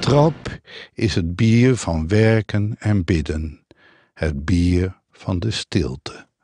trap is het bier van werken en bidden, het bier van de stilte.